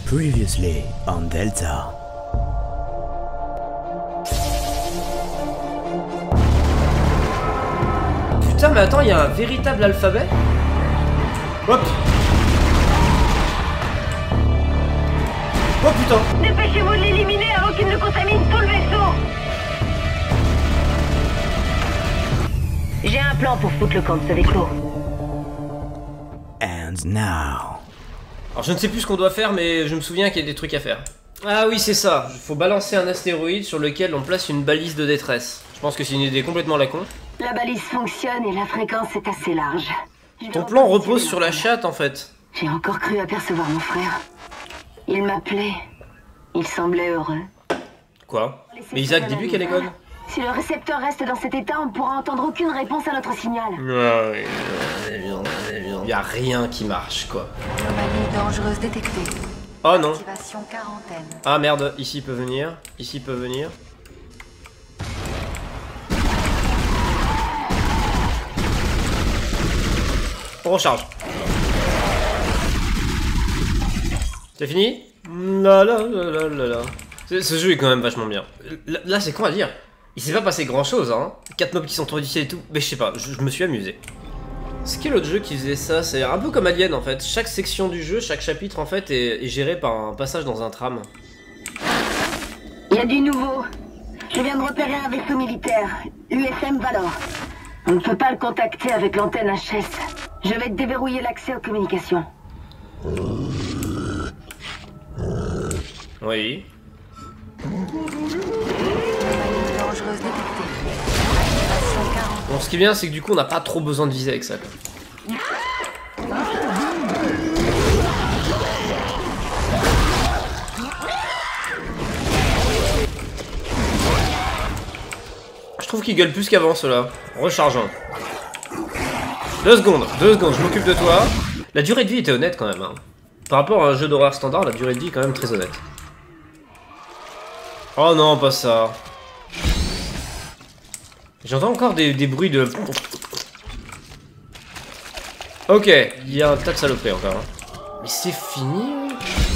Previously on Delta. Putain, mais attends, il y a un véritable alphabet? Hop! Oh putain! Dépêchez-vous de l'éliminer avant qu'il ne contamine tout le vaisseau! J'ai un plan pour foutre le camp de ce vaisseau. And now. Alors je ne sais plus ce qu'on doit faire, mais je me souviens qu'il y a des trucs à faire. Ah oui, c'est ça. Il faut balancer un astéroïde sur lequel on place une balise de détresse. Je pense que c'est une idée complètement la con. La balise fonctionne et la fréquence est assez large. Ton plan repose sur la chatte en fait. J'ai encore cru apercevoir mon frère. Il m'appelait. Il semblait heureux. Quoi? Mais Isaac, dis-lui qu'elle est conne. Si le récepteur reste dans cet état, on ne pourra entendre aucune réponse à notre signal. Il y a rien qui marche quoi. Anomalie dangereuse détectée. Oh non. Activation quarantaine. Ah merde, ici il peut venir. Ici il peut venir. On recharge. C'est fini? La la la la la la. Ce jeu est quand même vachement bien. Là c'est con à dire. Il s'est pas passé grand chose hein. 4 mobs qui sont tombés du ciel et tout. Mais je sais pas, je me suis amusé. C'est quel autre jeu qui faisait ça? C'est un peu comme Alien en fait. Chaque section du jeu, chaque chapitre en fait est géré par un passage dans un tram. Il y a du nouveau. Je viens de repérer un vaisseau militaire, USM Valor. On ne peut pas le contacter avec l'antenne HS. Je vais déverrouiller l'accès aux communications. Oui. Anomalie dangereuse détectée. Activation 40. Bon, ce qui est bien, c'est que du coup, on n'a pas trop besoin de viser avec ça. Quoi. Je trouve qu'ils gueulent plus qu'avant, ceux-là. Rechargeant. 2 secondes, je m'occupe de toi. La durée de vie était honnête quand même. Hein. Par rapport à un jeu d'horreur standard, la durée de vie est quand même très honnête. Oh non, pas ça. J'entends encore des bruits de... Ok, il y a un tas de saloperies encore. Hein. Mais c'est fini.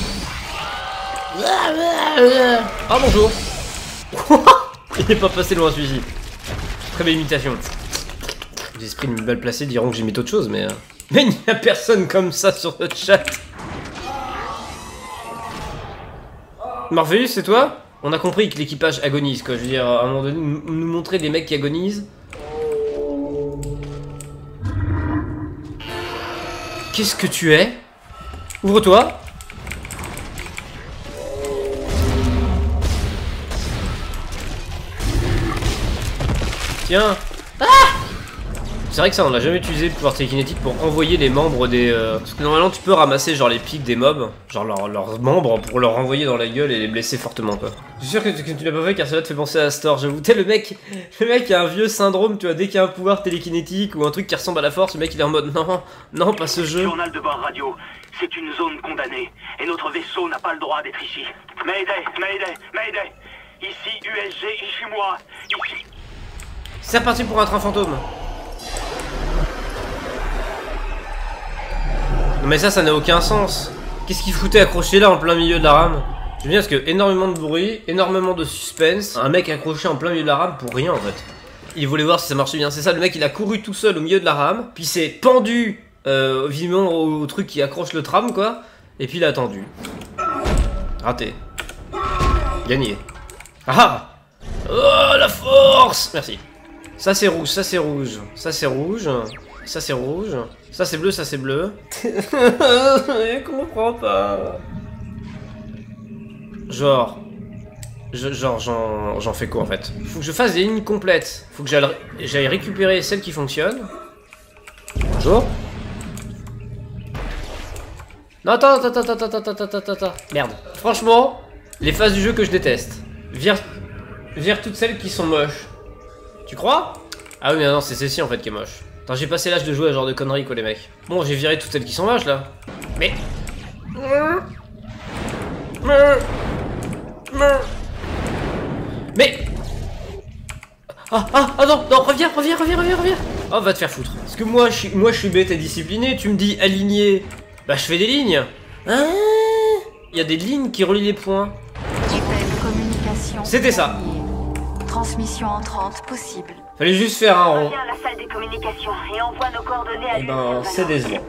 Ah bonjour. Il n'est pas passé loin celui-ci. Très belle imitation. Les esprits mal placés diront que j'imite autre chose, mais... Mais il n'y a personne comme ça sur notre chat. Morpheus, c'est toi? On a compris que l'équipage agonise, quoi. Je veux dire, à un moment donné, nous montrer des mecs qui agonisent. Qu'est-ce que tu es? Ouvre-toi. Tiens. Ah! C'est vrai que ça, on n'a jamais utilisé le pouvoir télékinétique pour envoyer les membres des... Parce que normalement, tu peux ramasser genre les pics des mobs, genre leurs membres, pour leur envoyer dans la gueule et les blesser fortement, quoi. Je suis sûr que tu l'as pas fait car cela te fait penser à Astor, j'avoue. Tu sais, le mec a un vieux syndrome, tu vois, dès qu'il y a un pouvoir télékinétique ou un truc qui ressemble à la force, le mec il est en mode non, non, pas ce jeu. Journal de bord radio, c'est une zone condamnée et notre vaisseau n'a pas le droit d'être ici. Mayday, Mayday, Mayday. Ici USG Ishimura. Ici. C'est reparti pour un train fantôme. Non mais ça n'a aucun sens. Qu'est-ce qu'il foutait accroché là en plein milieu de la rame? J'aime bien parce que énormément de bruit, énormément de suspense. Un mec accroché en plein milieu de la rame pour rien en fait. Il voulait voir si ça marchait bien, c'est ça, le mec il a couru tout seul au milieu de la rame, puis s'est pendu vivement au truc qui accroche le tram quoi, et puis il a attendu. Raté. Gagné. Ah! Oh la force! Merci. Ça c'est rouge, ça c'est rouge, ça c'est rouge, ça c'est rouge, ça c'est bleu, ça c'est bleu. Je comprends pas. Genre j'en fais quoi en fait? Faut que je fasse des lignes complètes. Faut que j'aille récupérer celles qui fonctionnent. Bonjour. Non attends. Merde. Franchement, les phases du jeu que je déteste. Vire toutes celles qui sont moches. Tu crois? Ah oui mais non c'est celle-ci en fait qui est moche. Attends j'ai passé l'âge de jouer à ce genre de conneries quoi les mecs. Bon j'ai viré toutes celles qui sont moches là. Mais... Ah non reviens. Oh va te faire foutre. Parce que moi je suis bête et discipliné, tu me dis aligné. Bah je fais des lignes. Hein? Il y a des lignes qui relient les points. Appel communication. C'était ça. verrouillé. Transmission entrante possible. Fallait juste faire un rond. Reviens à la salle des communications et envoie nos coordonnées à Eh ben, c'est décevant.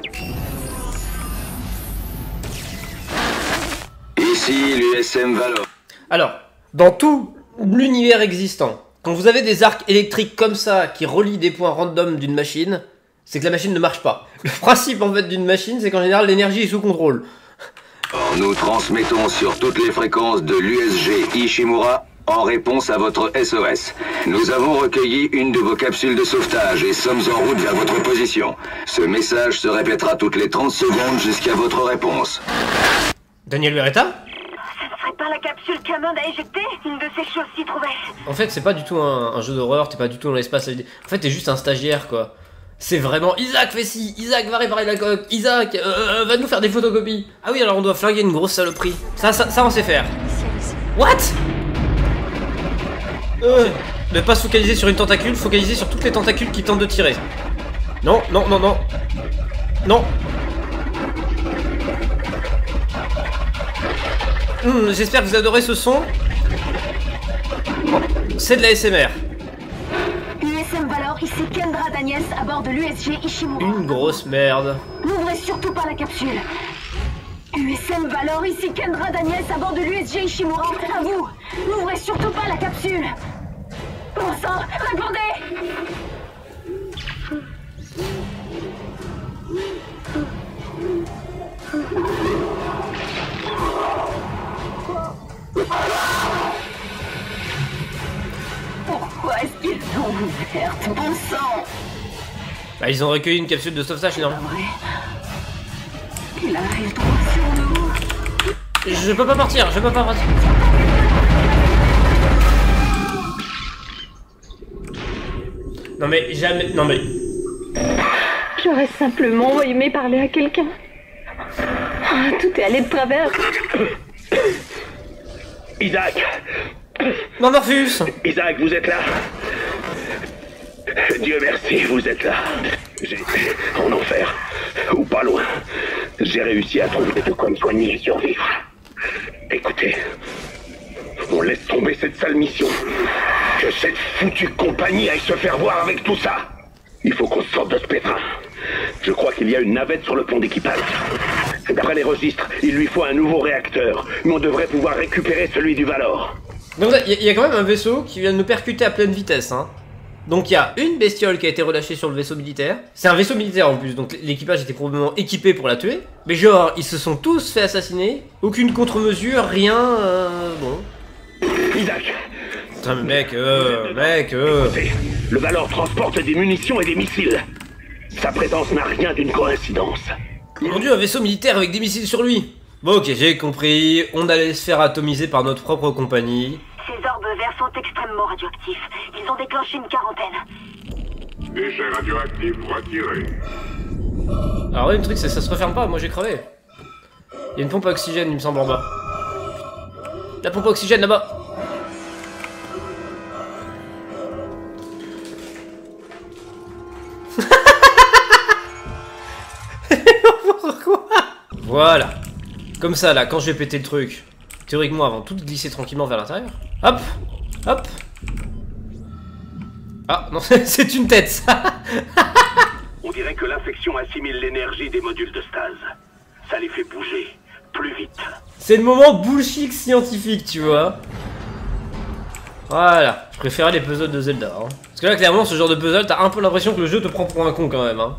Ici l'USM Valor. Alors, dans tout l'univers existant, quand vous avez des arcs électriques comme ça qui relient des points random d'une machine, c'est que la machine ne marche pas. Le principe en fait d'une machine, c'est qu'en général l'énergie est sous contrôle. Or, nous transmettons sur toutes les fréquences de l'USG Ishimura en réponse à votre SOS. Nous avons recueilli une de vos capsules de sauvetage et sommes en route vers votre position. Ce message se répétera toutes les 30 secondes jusqu'à votre réponse. Daniel Beretta? Ça ne serait pas la capsule qu'Hammond a éjectée? Une de ces choses s'y trouvait. En fait, c'est pas du tout un jeu d'horreur, t'es pas du tout dans l'espace. En fait, t'es juste un stagiaire, quoi. C'est vraiment Isaac fait ci, Isaac va réparer la coque, Isaac va nous faire des photocopies. Ah oui, alors on doit flinguer une grosse saloperie. Ça on sait faire. What? Ne pas se focaliser sur une tentacule, focaliser sur toutes les tentacules qui tentent de tirer. Non, non, non, non. Non. J'espère que vous adorez ce son. C'est de la SMR. USM Valor, ici Kendra Daniels à bord de l'USG Ishimura. Une grosse merde. N'ouvrez surtout pas la capsule. USM Valor, ici Kendra Daniels à bord de l'USG Ishimura. À vous. N'ouvrez surtout pas la capsule. Bon sang, répondez. Pourquoi est-ce qu'ils ont ouvert? Bon sang. Bah ils ont recueilli une capsule de sauvetage énorme. Il arrive droit sur nous. Je peux pas partir, je peux pas partir. Non mais jamais, non mais... J'aurais simplement aimé parler à quelqu'un. Ah, tout est allé de travers. Isaac! Non Morpheus. Isaac, vous êtes là? Dieu merci, vous êtes là. J'ai... en enfer. Ou pas loin. J'ai réussi à trouver de quoi me soigner et survivre. Écoutez, on laisse tomber cette sale mission. Que cette foutue compagnie aille se faire voir avec tout ça. Il faut qu'on sorte de ce pétrin. Je crois qu'il y a une navette sur le pont d'équipage. D'après les registres, il lui faut un nouveau réacteur. Mais on devrait pouvoir récupérer celui du Valor. Donc il y a quand même un vaisseau qui vient de nous percuter à pleine vitesse, hein. Donc il y a une bestiole qui a été relâchée sur le vaisseau militaire. C'est un vaisseau militaire en plus, donc l'équipage était probablement équipé pour la tuer. Mais genre, ils se sont tous fait assassiner. Aucune contre-mesure, rien, bon. Isaac! Putain mais mec, Le Valor transporte des munitions et des missiles. Sa présence n'a rien d'une coïncidence. Mon dieu, un vaisseau militaire avec des missiles sur lui. Bon ok, j'ai compris, on allait se faire atomiser par notre propre compagnie. Ces orbes verts sont extrêmement radioactifs. Ils ont déclenché une quarantaine. Déchets radioactifs retirés. Alors ouais, le truc c'est que ça se referme pas, moi j'ai crevé. Il y a une pompe à oxygène il me semble en bas. La pompe à oxygène là-bas. Pourquoi? Voilà. Comme ça là, quand je vais péter le truc, théoriquement avant tout de glisser tranquillement vers l'intérieur. Hop, hop. Ah non, c'est une tête ça. On dirait que l'infection assimile l'énergie des modules de stase. Ça les fait bouger plus vite. C'est le moment bullshit scientifique, tu vois. Voilà, je préférais les puzzles de Zelda. Hein. Parce que là, clairement, ce genre de puzzle, t'as un peu l'impression que le jeu te prend pour un con quand même. Hein.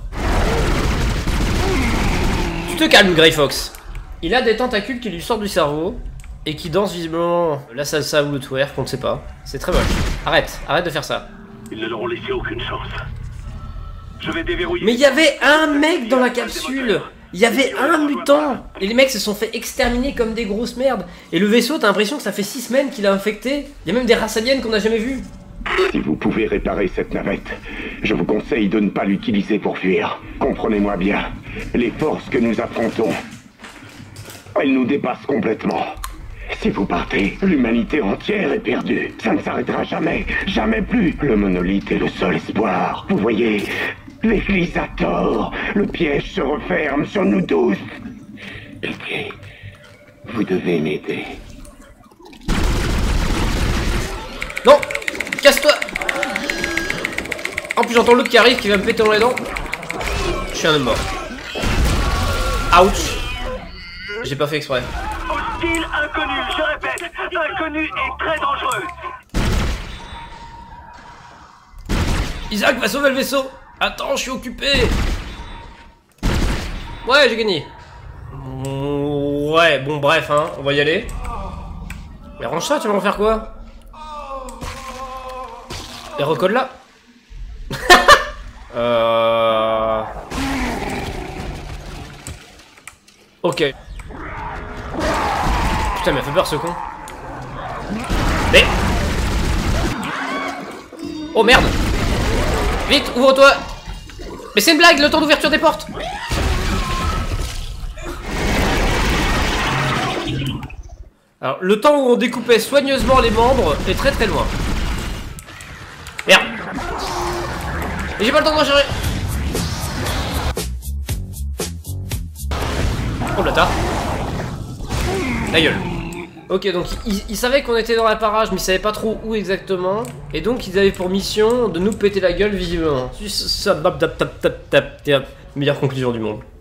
Tu te calmes, Grey Fox. Il a des tentacules qui lui sortent du cerveau et qui dansent visiblement la salsa ou le twerk, on ne sait pas. C'est très moche. Arrête, arrête de faire ça. Ils ne leur ont laissé aucune chance. Je vais déverrouiller. Mais il y avait un mec dans la capsule. Il y avait un mutant. Et les mecs se sont fait exterminer comme des grosses merdes. Et le vaisseau, t'as l'impression que ça fait 6 semaines qu'il a infecté. Il y a même des races aliens qu'on n'a jamais vues. Si vous pouvez réparer cette navette, je vous conseille de ne pas l'utiliser pour fuir. Comprenez-moi bien, les forces que nous affrontons, elles nous dépassent complètement. Si vous partez, l'humanité entière est perdue. Ça ne s'arrêtera jamais, jamais plus. Le monolithe est le seul espoir. Vous voyez, l'Église a tort. Le piège se referme sur nous tous. Pitié, Vous devez m'aider. Non! Casse-toi! En plus j'entends l'autre qui arrive qui va me péter dans les dents. Je suis un homme mort. Ouch! J'ai pas fait exprès. Hostile inconnu, je répète, inconnu et très dangereux. Isaac va sauver le vaisseau! Attends, je suis occupé! Ouais, j'ai gagné. Ouais, bon bref, hein, on va y aller. Mais range ça, tu vas en faire quoi? Et recolle là. Ok. Putain, il m'a fait peur ce con. Mais... Oh merde! Vite, ouvre-toi! Mais c'est une blague, le temps d'ouverture des portes! Alors, le temps où on découpait soigneusement les membres est très très loin. Merde! Et j'ai pas le temps de recharger! Oh la tarte! La gueule! Ok, donc ils savaient qu'on était dans la parage, mais ils savaient pas trop où exactement. Et donc ils avaient pour mission de nous péter la gueule visiblement. Meilleure conclusion du monde.